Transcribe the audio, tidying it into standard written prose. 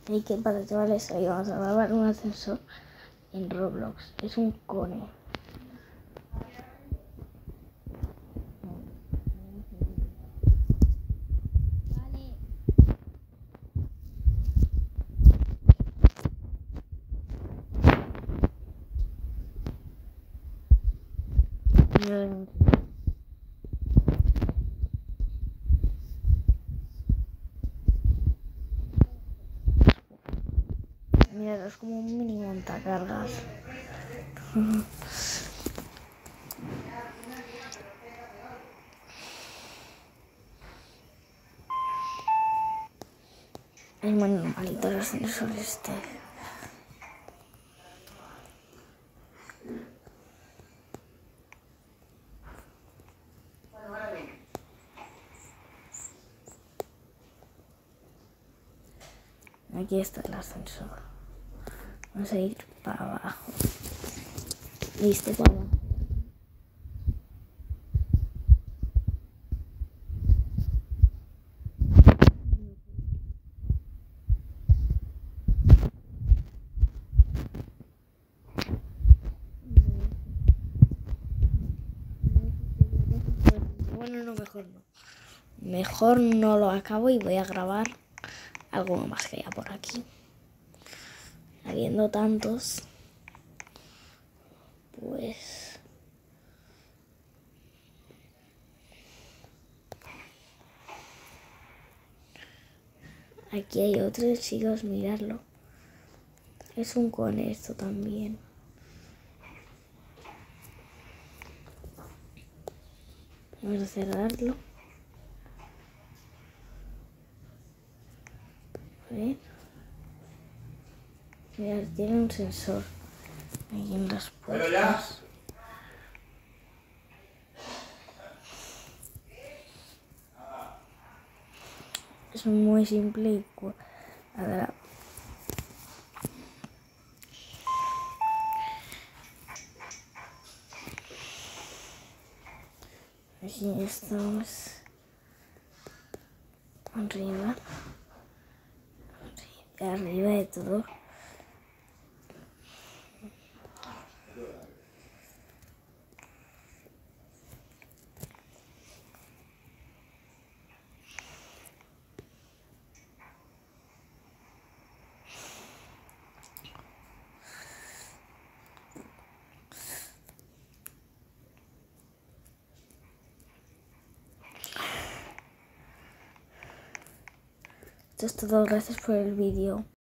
Y que para chavales, hoy vamos a grabar un ascensor en Roblox. Es un cone. Mira, es como un mini montacargas. Es muy normalito el ascensor este. Aquí está el ascensor. Vamos a ir para abajo. ¿Viste para abajo? Bueno, no, mejor no. Mejor no lo acabo y voy a grabar alguno más que haya por aquí. Habiendo tantos, pues... Aquí hay otro, chicos, miradlo. Es un cone esto también. Vamos a cerrarlo. A ver. Mirad, tiene un sensor ahí en las puertas. Es muy simple y cuadrado. Aquí estamos arriba de todo. Esto es todo, gracias por el vídeo.